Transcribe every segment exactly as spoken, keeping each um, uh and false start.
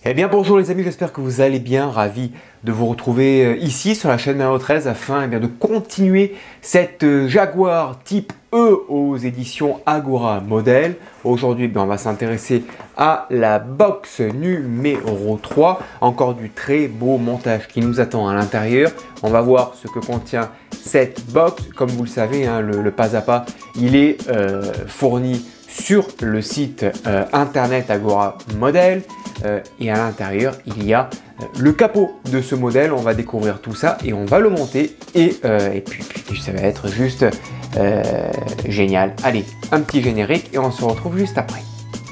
Eh bien bonjour les amis, j'espère que vous allez bien, ravi de vous retrouver ici sur la chaîne numéro treize afin eh bien, de continuer cette Jaguar type E aux éditions Agora Model. Aujourd'hui eh on va s'intéresser à la box numéro trois, encore du très beau montage qui nous attend à l'intérieur. On va voir ce que contient cette box. Comme vous le savez, hein, le, le pas à pas, il est euh, fourni sur le site euh, internet Agora Model. Euh, et à l'intérieur il y a euh, le capot de ce modèle. On va découvrir tout ça et on va le monter et, euh, et puis, puis ça va être juste euh, génial. Allez, un petit générique et on se retrouve juste après.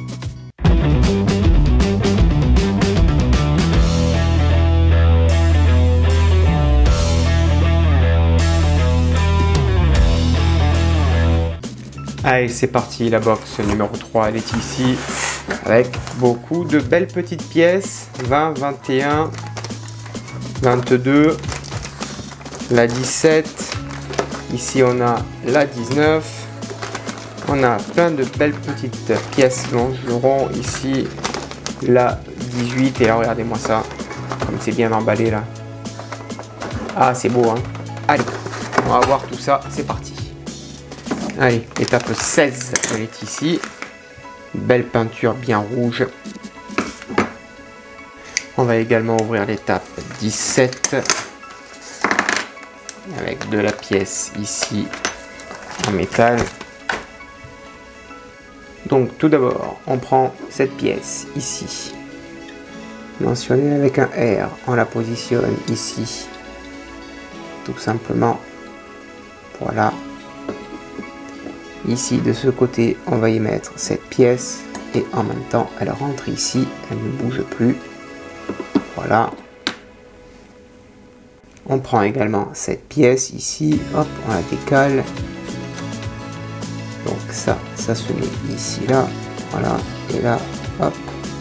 Allez, c'est parti, la box numéro trois, elle est ici avec beaucoup de belles petites pièces. vingt, vingt et un, vingt-deux, la dix-sept, ici on a la dix-neuf, on a plein de belles petites pièces longerons, ici la dix-huit, et là regardez-moi ça, comme c'est bien emballé là. Ah, c'est beau, hein. Allez, on va voir tout ça, c'est parti. Allez, étape seize, elle est ici. Belle peinture bien rouge. On va également ouvrir l'étape dix-sept. Avec de la pièce ici en métal. Donc tout d'abord, on prend cette pièce ici. Mentionnée avec un R. On la positionne ici. Tout simplement. Voilà. Ici de ce côté on va y mettre cette pièce et en même temps elle rentre ici, elle ne bouge plus. Voilà. On prend également cette pièce ici, hop, on la décale. Donc ça, ça se met ici là, voilà, et là, hop.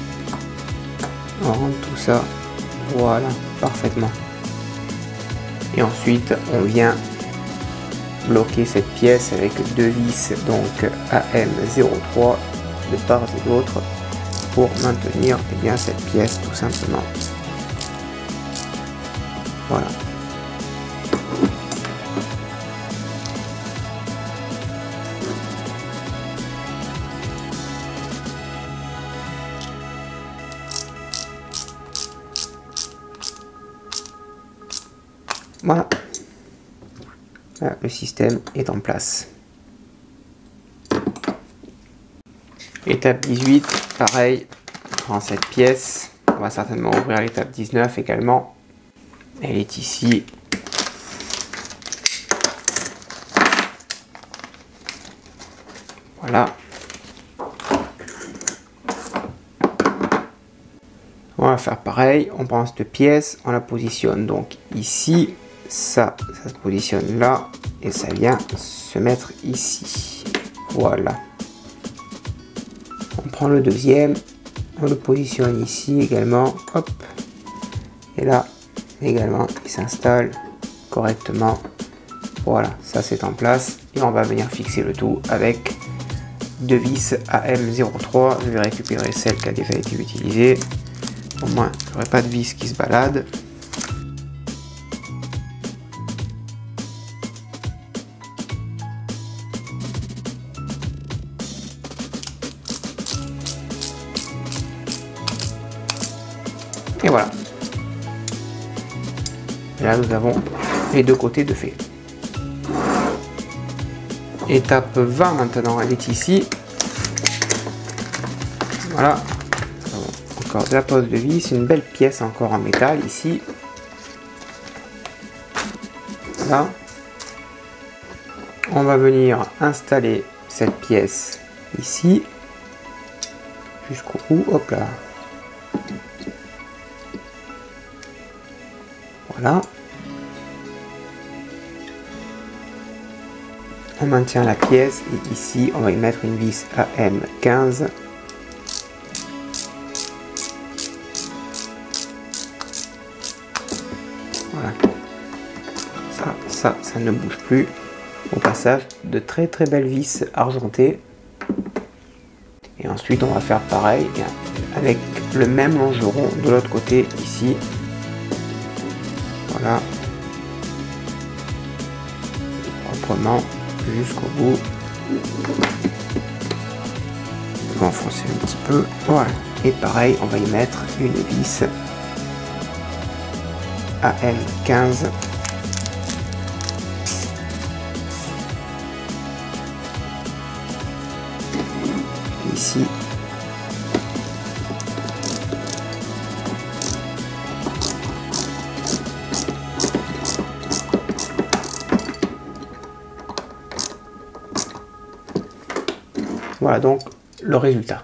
On rentre tout ça, voilà, parfaitement. Et ensuite on vient bloquer cette pièce avec deux vis donc A M zéro trois de part et d'autre pour maintenir eh bien, cette pièce tout simplement. Voilà. Voilà. Voilà, le système est en place. Étape dix-huit, pareil, on prend cette pièce, on va certainement ouvrir l'étape dix-neuf également. Elle est ici. Voilà. On va faire pareil, on prend cette pièce, on la positionne donc ici. Ça, ça se positionne là et ça vient se mettre ici. Voilà. On prend le deuxième, on le positionne ici également. Hop. Et là également, il s'installe correctement. Voilà, ça c'est en place. Et on va venir fixer le tout avec deux vis A M zéro trois. Je vais récupérer celle qui a déjà été utilisée. Au moins, il n'y aurait pas de vis qui se balade. Et voilà. Et là, nous avons les deux côtés de fait. Étape vingt maintenant, elle est ici. Voilà. Encore de la pose de vis, une belle pièce encore en métal ici. Voilà. On va venir installer cette pièce ici. Jusqu'au bout. Hop là. Voilà. On maintient la pièce et ici on va y mettre une vis A M quinze. Voilà. Ça, ça, ça ne bouge plus. Au passage, de très très belles vis argentées. Et ensuite on va faire pareil, avec le même longeron de l'autre côté ici. Voilà. Proprement jusqu'au bout. On va enfoncer un petit peu. Voilà. Et pareil, on va y mettre une vis A M quinze. Ici. Voilà donc le résultat.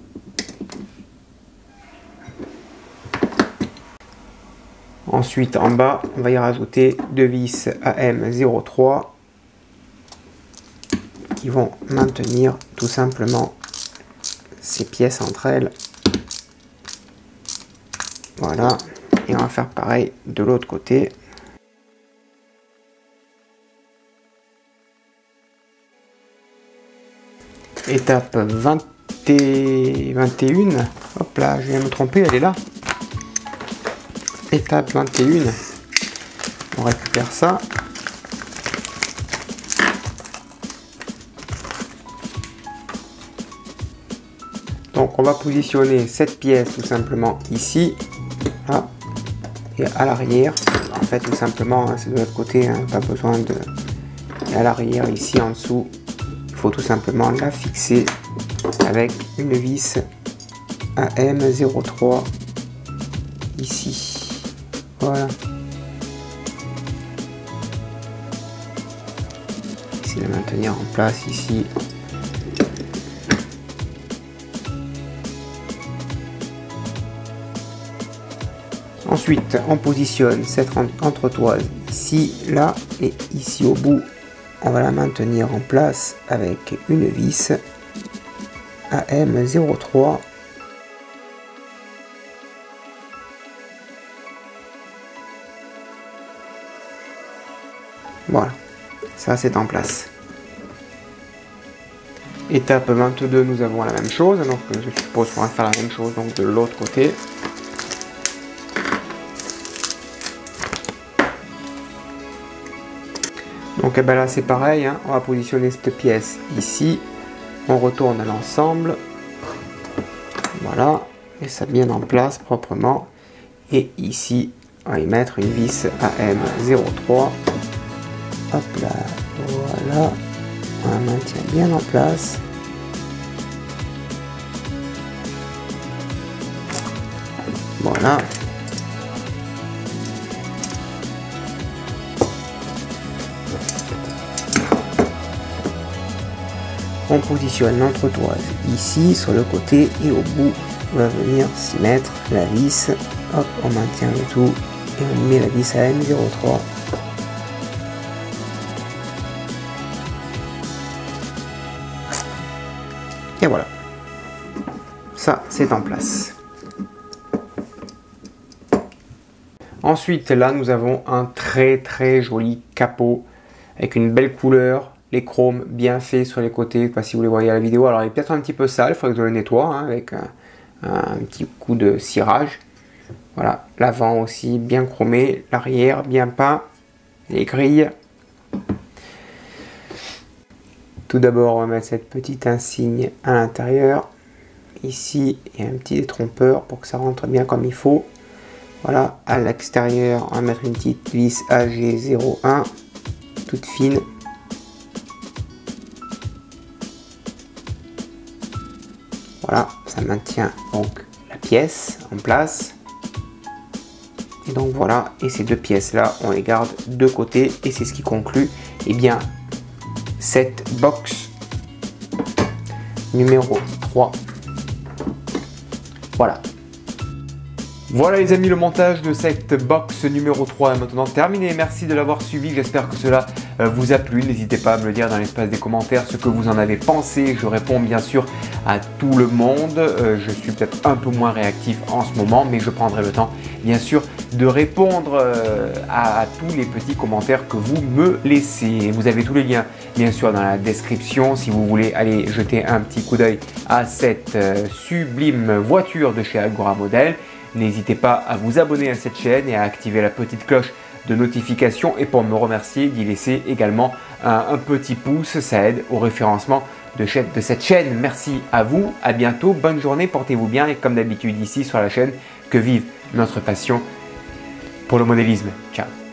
Ensuite en bas, on va y rajouter deux vis A M zéro trois qui vont maintenir tout simplement ces pièces entre elles. Voilà, et on va faire pareil de l'autre côté. Étape vingt et vingt et un. Hop là, je viens de me tromper, elle est là. Étape vingt et un. On récupère ça. Donc on va positionner cette pièce tout simplement ici. Là. Et à l'arrière. En fait tout simplement, hein, c'est de l'autre côté, hein, pas besoin de... Et à l'arrière, ici en dessous, il faut tout simplement la fixer avec une vis A M zéro trois ici. Voilà. Essayer de la maintenir en place ici. Ensuite, on positionne cette entretoise ici, là et ici au bout. On va la maintenir en place avec une vis A M zéro trois. Voilà, ça c'est en place. Étape vingt-deux, nous avons la même chose, donc je suppose qu'on va faire la même chose donc de l'autre côté. Donc eh ben là c'est pareil, hein, on va positionner cette pièce ici, on retourne l'ensemble, voilà, et ça bien en place proprement, et ici on va y mettre une vis A M zéro trois, hop là, voilà, on la maintient bien en place. Voilà. On positionne l'entretoise ici sur le côté et au bout on va venir s'y mettre la vis. Hop, on maintient le tout et on met la vis A M zéro trois. Et voilà. Ça, c'est en place. Ensuite, là, nous avons un très très joli capot avec une belle couleur. Les chromes bien faits sur les côtés, pas si vous les voyez à la vidéo. Alors il est peut-être un petit peu sale, il faudrait que je le nettoie hein, avec un, un petit coup de cirage. Voilà, l'avant aussi bien chromé, l'arrière bien peint, les grilles. Tout d'abord, on va mettre cette petite insigne à l'intérieur. Ici, il y a un petit détrompeur pour que ça rentre bien comme il faut. Voilà, à l'extérieur, on va mettre une petite vis A G zéro un, toute fine. Voilà, ça maintient donc la pièce en place. Et donc voilà, et ces deux pièces là, on les garde de côté et c'est ce qui conclut eh bien, cette box numéro trois. Voilà. Voilà les amis, le montage de cette box numéro trois est maintenant terminé. Merci de l'avoir suivi, j'espère que cela euh, vous a plu. N'hésitez pas à me le dire dans l'espace des commentaires ce que vous en avez pensé. Je réponds bien sûr à tout le monde. Euh, je suis peut-être un peu moins réactif en ce moment, mais je prendrai le temps bien sûr de répondre euh, à, à tous les petits commentaires que vous me laissez. Vous avez tous les liens bien sûr dans la description si vous voulez aller jeter un petit coup d'œil à cette euh, sublime voiture de chez Agora Model. N'hésitez pas à vous abonner à cette chaîne et à activer la petite cloche de notification, et pour me remercier d'y laisser également un, un petit pouce, ça aide au référencement de, de cette chaîne. Merci à vous, à bientôt, bonne journée, portez-vous bien et comme d'habitude ici sur la chaîne, que vive notre passion pour le modélisme. Ciao.